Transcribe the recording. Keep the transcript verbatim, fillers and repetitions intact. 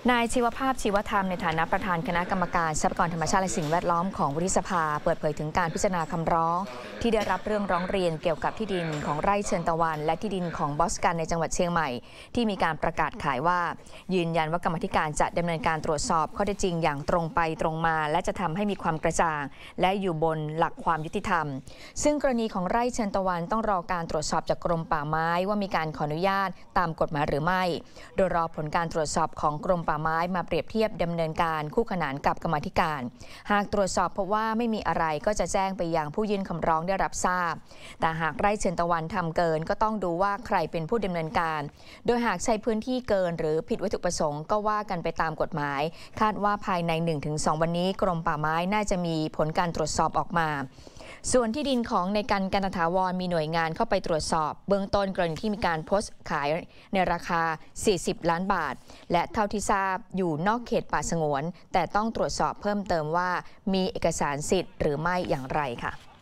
นายชีวภาพชีวธรรมในฐานะประธานคณะกรรมการทรัพยากรธรรมชาติและสิ่งแวดล้อมของวุฒิสภาเปิดเผยถึงการพิจารณาคำร้องที่ได้รับเรื่องร้องเรียนเกี่ยวกับที่ดินของไร่เชิญตะวันและที่ดินของบอสกันในจังหวัดเชียงใหม่ที่มีการประกาศขายว่ายืนยันว่ากรรมธิการจะดำเนินการตรวจสอบข้อเท็จจริงอย่างตรงไปตรงมาและจะทำให้มีความกระจ่างและอยู่บนหลักความยุติธรรมซึ่งกรณีของไร่เชิญตะวันต้องรอการตรวจสอบจากกรมป่าไม้ว่ามีการขออนุญาตตามกฎหมายหรือไม่โดยรอผลการตรวจสอบของกรมป่าไม้มาเปรียบเทียบดำเนินการคู่ขนานกับกรรมาธิการหากตรวจสอบพบว่าไม่มีอะไรก็จะแจ้งไปยังผู้ยื่นคำร้องได้รับทราบแต่หากไร่เชิญตะวันทำเกินก็ต้องดูว่าใครเป็นผู้ดำเนินการโดยหากใช้พื้นที่เกินหรือผิดวัตถุประสงค์ก็ว่ากันไปตามกฎหมายคาดว่าภายใน หนึ่งถึงสอง วันนี้กรมป่าไม้น่าจะมีผลการตรวจสอบออกมาส่วนที่ดินของในกันกันตถาวรมีหน่วยงานเข้าไปตรวจสอบเบื้องต้นกรณีที่มีการโพสต์ขายในราคาสี่สิบล้านบาทและเท่าที่ทราบอยู่นอกเขตป่าสงวนแต่ต้องตรวจสอบเพิ่มเติมว่ามีเอกสารสิทธิ์หรือไม่อย่างไรค่ะ